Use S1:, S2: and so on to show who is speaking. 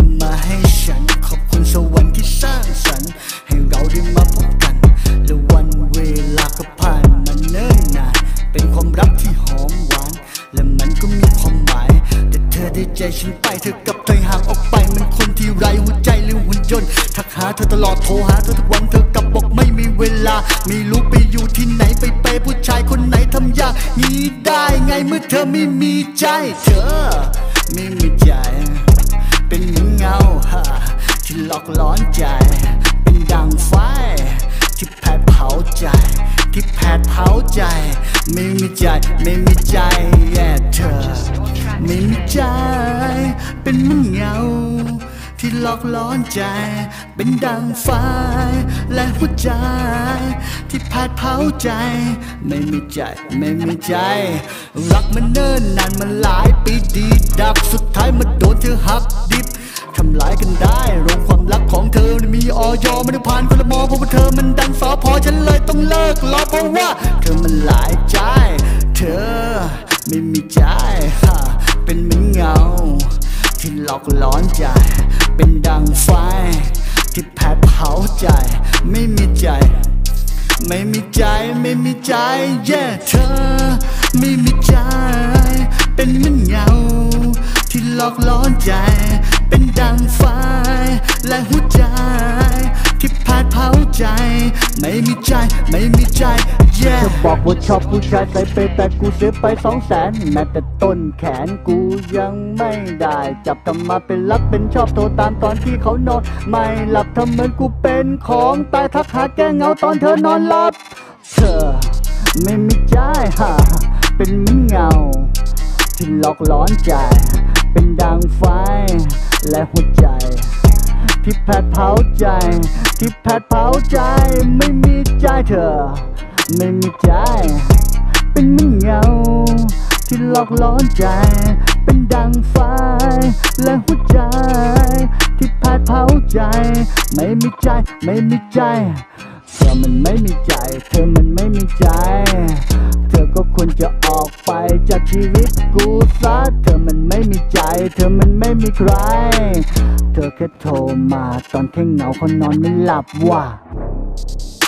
S1: ขึ้นมาให้ฉันขอบคุณสวรรค์ที่สร้างสรรค์ให้เราได้มาพบกันและวันเวลาก็ผ่านมาเนิ่นนานเป็นความรักที่หอมหวานและมันก็มีความหมายแต่เธอได้ใจฉันไปเธอกลับถอยห่างออกไปมันคนที่ไร้หัวใจหรือหุ่นยนต์ทักหาเธอตลอดโทรหาเธอทุกวันเธอกลับบอกไม่มีเวลาไม่รู้ไปอยู่ที่ไหนไปผู้ชายคนไหนทำยากงี้ได้ไงเมื่อเธอไม่มีใจเธอไม่มีใจเป็นเหมือนเงาที่หลอกหลอนใจเป็นดังไฟที่แผดเผาใจที่แผดเผาใจไม่มีใจไม่มีใจแย่เธอไม่มีใจเป็นเหมือนเงาที่หลอกหลอนใจเป็นดังไฟและหัวใจที่แผดเผาใจไม่มีใจไม่มีใจรักมันเนิ่นนานมันหลายปีดีดักสุดท้ายมันโดนเธอหักดิบทำลายกันได้โรงความรักของเธอมีออยมันผ่านคลมเพราะว่าเธอมันดันสอพอฉันเลยต้องเลิกรอเพราะว่าเธอมันหลายใจเธอไม่มีใจเป็นเหมือนเงาที่หลอกหลอนใจเป็นดังไฟที่แผดเผาใจไม่มีใจไม่มีใจไม่มีใจเย่เธอไม่มีใจเป็นเหมือนเงาที่หลอกหลอนใจเป็นดังไฟและหัวใจที่แผดเผาใจไม่มีใจไม่มีใจเย่เธอบอกว่าชอบผู้ชายใส่เปย์แต่กูเสียไป200,000แม้แต่ต้นแขนกูยังไม่ได้จับทำมาเป็นรักเป็นชอบโทรตามตอนที่เขานอนไม่หลับทำเหมือนกูเป็นของตายทักหาแก้เงาตอนเธอนอนหลับเธอไม่มีใจเป็นเหมือนเงาที่หลอกหลอนใจเป็นดังไฟและหัวใจที่แผดเผาใจที่แผดเผาใจไม่มีใจเธอไม่มีใจเป็นเหมือนเงาที่หลอกหลอนใจเป็นดังไฟและหัวใจที่แผดเผาใจไม่มีใจไม่มีใจเธอมันไม่มีใจเธอมันไม่มีใจเธอก็ควรจะออกไปจากชีวิตกูซะเธอมันไม่มีใจเธอมันไม่มีใครเธอแค่โทรมาตอนแค่เหงาเขานอนไม่หลับว่ะ